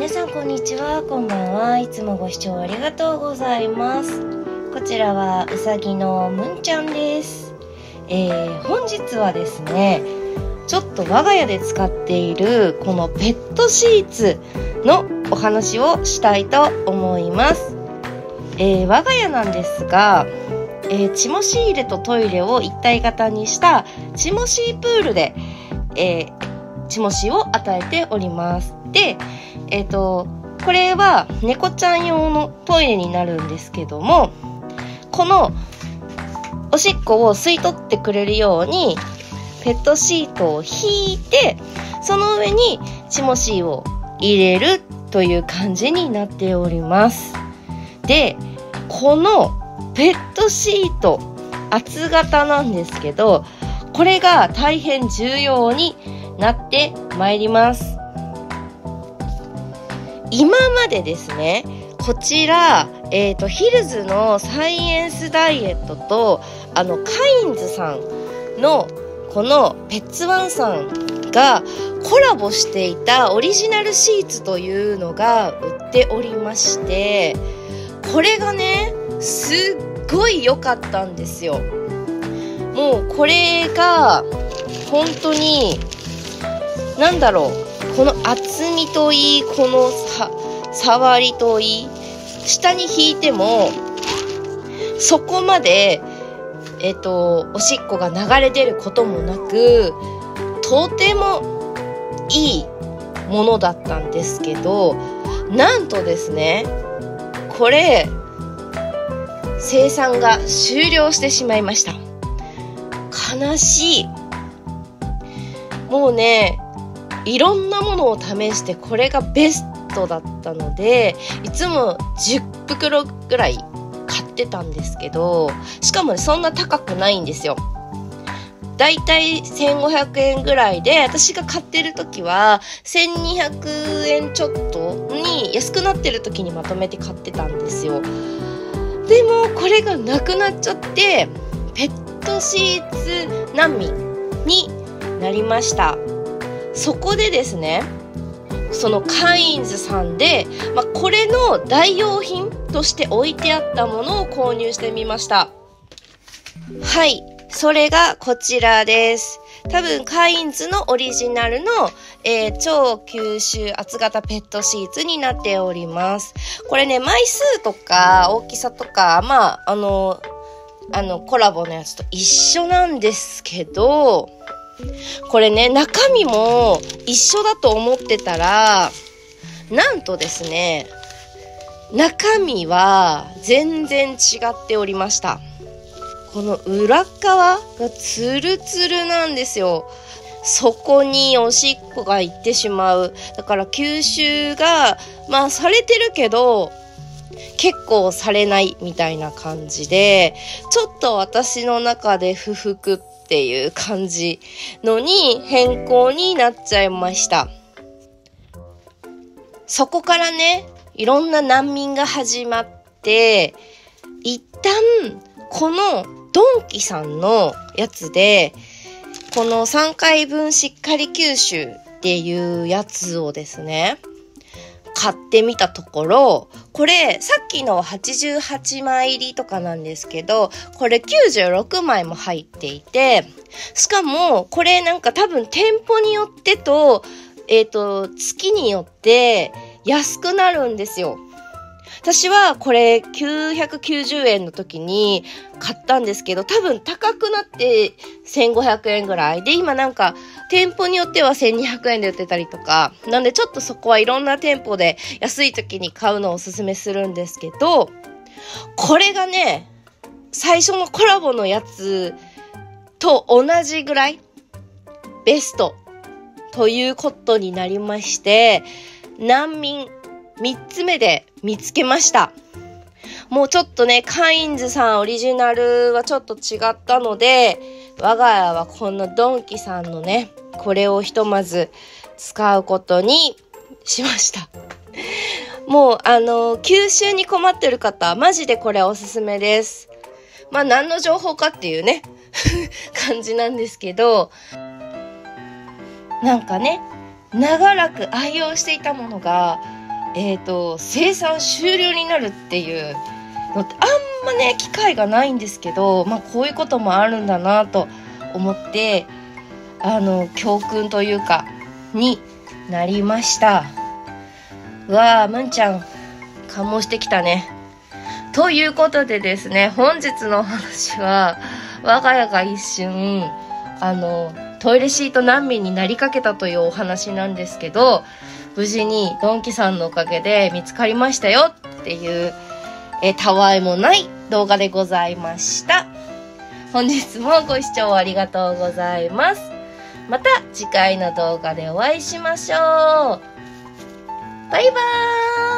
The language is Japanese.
皆さんこんにちは、こんばんは。いつもご視聴ありがとうございます。こちらはうさぎのむんちゃんです。本日はですね、ちょっと我が家で使っているこのペットシーツのお話をしたいと思います。我が家なんですが、チモシーレとトイレを一体型にしたチモシープールで、チモシーを与えております。で、これは猫ちゃん用のトイレになるんですけども、このおしっこを吸い取ってくれるようにペットシートを引いて、その上にチモシーを入れるという感じになっております。で、このペットシート厚型なんですけど、これが大変重要になってまいります。今までですね、こちら、ヒルズのサイエンスダイエットとカインズさんのこのペッツワンさんがコラボしていたオリジナルシーツというのが売っておりまして、これがねすっごい良かったんですよ。もうこれが本当にこの厚みといい、この触りといい、下に引いてもそこまでおしっこが流れ出ることもなく、とてもいいものだったんですけど、なんとですね、これ生産が終了してしまいました。悲しい。もうね、いろんなものを試してこれがベストだったので、いつも10袋ぐらい買ってたんですけど、しかも、そんな高くないんですよ。だいたい1500円ぐらいで、私が買ってる時は1200円ちょっとに安くなってる時にまとめて買ってたんですよ。でもこれがなくなっちゃって、ペットシーツ難民になりました。そこでですね、そのカインズさんで、これの代用品として置いてあったものを購入してみました。はい、それがこちらです。多分カインズのオリジナルの、超吸収厚型ペットシーツになっております。これね、枚数とか大きさとか、コラボのやつと一緒なんですけど、これね、中身も一緒だと思ってたら、なんとですね、中身は全然違っておりました。この裏側がツルツルなんですよ。そこにおしっこがいってしまう。だから吸収がされてるけど結構されないみたいな感じで、ちょっと私の中で不服っていう感じのに変更になっちゃいました。そこからね、いろんな難民が始まって、一旦このドンキさんのやつで、この3回分しっかり吸収っていうやつをですね、買ってみたところ、これさっきの88枚入りとかなんですけど、これ96枚も入っていて、しかもこれ多分店舗によってと月によって安くなるんですよ。私はこれ990円の時に買ったんですけど、多分高くなって1500円ぐらいで、今店舗によっては1200円で売ってたりとか、なんでちょっとそこはいろんな店舗で安い時に買うのをおすすめするんですけど、これがね、最初のコラボのやつと同じぐらいベストということになりまして、難民3つ目で見つけました。もうちょっとね、カインズさんオリジナルはちょっと違ったので、我が家はこのドンキさんのね、これをひとまず使うことにしました。もう吸収に困ってる方、マジでこれおすすめです。何の情報かっていうね感じなんですけど、長らく愛用していたものが生産終了になるっていうのってあんまね機会がないんですけど、こういうこともあるんだなと思って、教訓というかになりました。うわー、むんちゃん感冒してきたね。ということでですね、本日のお話は我が家が一瞬トイレシート難民になりかけたというお話なんですけど、無事にドンキさんのおかげで見つかりましたよっていうたわいもない動画でございました。本日もご視聴ありがとうございます。また次回の動画でお会いしましょう。バイバーイ。